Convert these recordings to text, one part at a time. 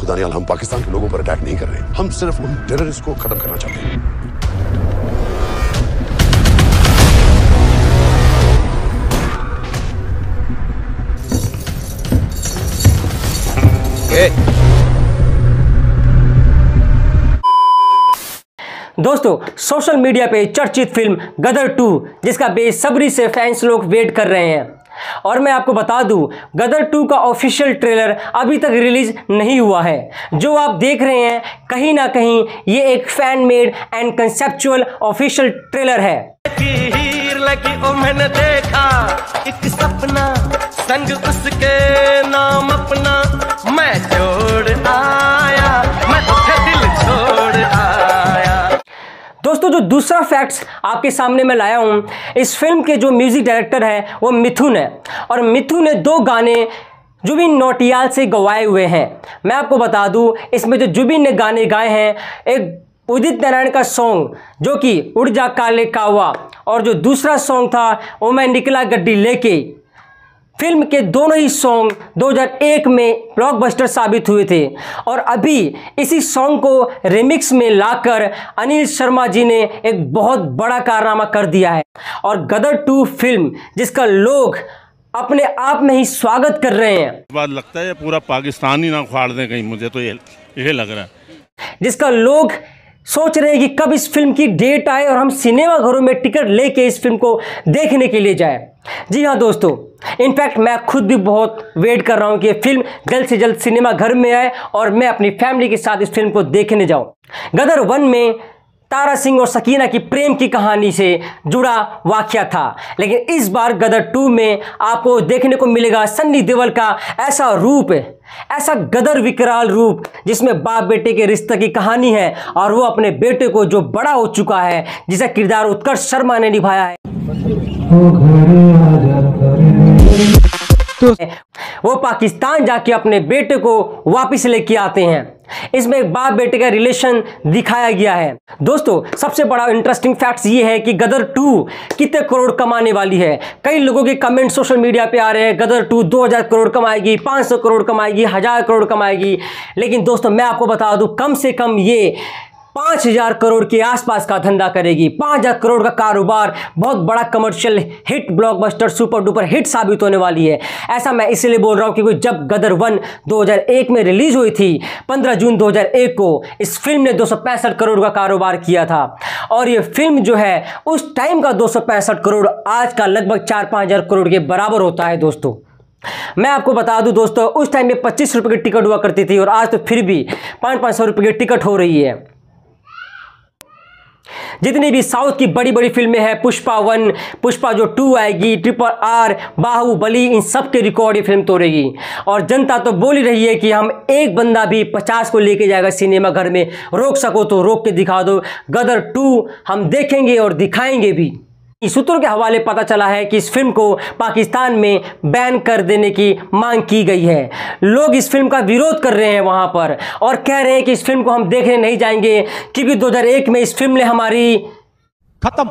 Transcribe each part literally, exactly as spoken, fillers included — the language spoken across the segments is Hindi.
खुदानियाल हम पाकिस्तान के लोगों पर अटैक नहीं कर रहे, हम सिर्फ उन टेररिस्ट को खत्म करना चाहते हैं। दोस्तों, सोशल मीडिया पे चर्चित फिल्म गदर टू, जिसका बेसब्री से फैंस लोग वेट कर रहे हैं, और मैं आपको बता दूं गदर टू का ऑफिशियल ट्रेलर अभी तक रिलीज नहीं हुआ है। जो आप देख रहे हैं कहीं ना कहीं ये एक fan made and conceptual official trailer है। हीर लगी ओ मैंने देखा एक सपना, संग उसके नाम अपना मैं छोड़ आया, मैं तो दिल छोड़ आया। दोस्तों, जो दूसरा फैक्ट्स आपके सामने मैं लाया हूं, इस फिल्म के जो म्यूजिक डायरेक्टर है वो मिथुन है, और मिथुन ने दो गाने जुबिन नौटियाल से गवाए हुए हैं। मैं आपको बता दूं इसमें जो जुबिन ने गाने गाए हैं, एक उदित नारायण का सॉन्ग जो कि उड़ जा काले कावा, और जो दूसरा सॉन्ग था वो मैं निकला गड्डी लेके। फिल्म के दोनों ही सॉन्ग दो हज़ार एक में ब्लॉकबस्टर साबित हुए थे, और अभी इसी सॉन्ग को रिमिक्स में लाकर अनिल शर्मा जी ने एक बहुत बड़ा कारनामा कर दिया है। और गदर टू फिल्म जिसका लोग अपने आप में ही स्वागत कर रहे हैं, बात लगता है पूरा पाकिस्तान ही ना उखाड़ दें कहीं, मुझे तो ये ये लग रहा है, जिसका लोग सोच रहे हैं कि कब इस फिल्म की डेट आए और हम सिनेमा घरों में टिकट लेके इस फिल्म को देखने के लिए जाए। जी हाँ दोस्तों, इनफैक्ट मैं खुद भी बहुत वेट कर रहा हूँ कि ये फिल्म जल्द से जल्द सिनेमा घर में आए और मैं अपनी फैमिली के साथ इस फिल्म को देखने जाऊँ। गदर वन में तारा सिंह और सकीना की प्रेम की कहानी से जुड़ा वाकया था, लेकिन इस बार गदर टू में आपको देखने को मिलेगा सन्नी देओल का ऐसा रूप, ऐसा गदर विकराल रूप जिसमें बाप बेटे के रिश्ते की कहानी है, और वो अपने बेटे को जो बड़ा हो चुका है, जिसका किरदार उत्कर्ष शर्मा ने निभाया है, तो वो पाकिस्तान जाके अपने बेटे को वापस लेके आते हैं। इसमें एक बाप बेटे का रिलेशन दिखाया गया है। दोस्तों, सबसे बड़ा इंटरेस्टिंग फैक्ट्स ये है कि गदर टू कितने करोड़ कमाने वाली है। कई लोगों के कमेंट सोशल मीडिया पे आ रहे हैं गदर टू दो हज़ार करोड़ कमाएगी, पाँच सौ करोड़ कमाएगी, हजार करोड़ कमाएगी, लेकिन दोस्तों मैं आपको बता दूं कम से कम ये पाँच हजार करोड़ के आसपास का धंधा करेगी। पाँच हजार करोड़ का कारोबार बहुत बड़ा commercial hit, blockbuster, super duper hit साबित होने वाली है। ऐसा मैं इसलिए बोल रहा हूँ क्योंकि जब गदर वन दो हज़ार एक में रिलीज हुई थी, पंद्रह जून दो हज़ार एक को, इस फिल्म ने दो सौ पैंसठ करोड़ का कारोबार किया था, और ये फिल्म जो है उस टाइम का दो सौ पैंसठ करोड़ आज का लगभग चार पाँच हजार करोड़ के बराबर होता है। दोस्तों मैं आपको बता दूं दोस्तों, उस टाइम में पच्चीस रुपए की टिकट हुआ करती थी, और आज तो फिर भी पाँच पाँच सौ रुपये की टिकट हो रही है। जितनी भी साउथ की बड़ी बड़ी फिल्में हैं, पुष्पा वन, पुष्पा जो टू आएगी, ट्रिपल आर, बाहुबली, इन सब के रिकॉर्ड ये फिल्म तोड़ेगी। और जनता तो बोल ही रही है कि हम एक बंदा भी पचास को लेके जाएगा सिनेमा घर में, रोक सको तो रोक के दिखा दो। गदर टू हम देखेंगे और दिखाएंगे भी। सूत्रों के हवाले पता चला है कि इस फिल्म को पाकिस्तान में बैन कर देने की मांग की गई है। लोग इस फिल्म का विरोध कर रहे हैं वहां पर, और कह रहे हैं कि इस फिल्म को हम देखने नहीं जाएंगे क्योंकि दो हज़ार एक में इस फिल्म ने हमारी खत्म,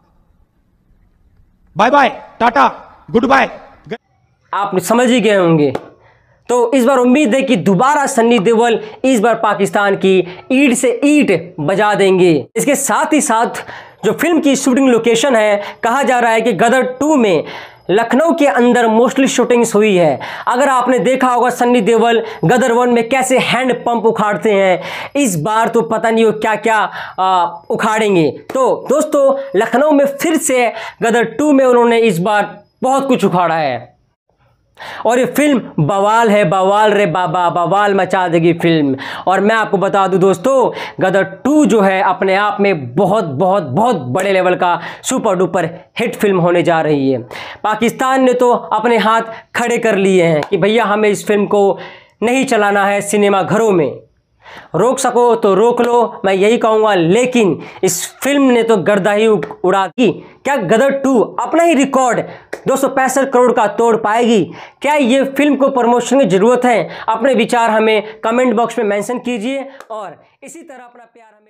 bye bye, tata, goodbye, आप समझ ही गए होंगे। तो इस बार उम्मीद है कि दोबारा सन्नी देओल इस बार पाकिस्तान की ईंट से ईंट बजा देंगे। इसके साथ ही साथ जो फिल्म की शूटिंग लोकेशन है, कहा जा रहा है कि गदर टू में लखनऊ के अंदर मोस्टली शूटिंग्स हुई है। अगर आपने देखा होगा सन्नी देओल गदर वन में कैसे हैंड पंप उखाड़ते हैं, इस बार तो पता नहीं वो क्या क्या आ, उखाड़ेंगे। तो दोस्तों लखनऊ में फिर से गदर टू में उन्होंने इस बार बहुत कुछ उखाड़ा है, और ये फिल्म बवाल है, बवाल रे बाबा, बवाल मचा देगी फिल्म। और मैं आपको बता दूं दोस्तों, गदर टू जो है अपने आप में बहुत बहुत बहुत बड़े लेवल का सुपर डुपर हिट फिल्म होने जा रही है। पाकिस्तान ने तो अपने हाथ खड़े कर लिए हैं कि भैया हमें इस फिल्म को नहीं चलाना है सिनेमा घरों में, रोक सको तो रोक लो, मैं यही कहूँगा। लेकिन इस फिल्म ने तो गर्दा ही उड़ा दी। क्या गदर टू अपना ही रिकॉर्ड दो सौ पैंसठ करोड़ का तोड़ पाएगी? क्या ये फिल्म को प्रमोशन की जरूरत है? अपने विचार हमें कमेंट बॉक्स में मेंशन कीजिए, और इसी तरह अपना प्यार हमें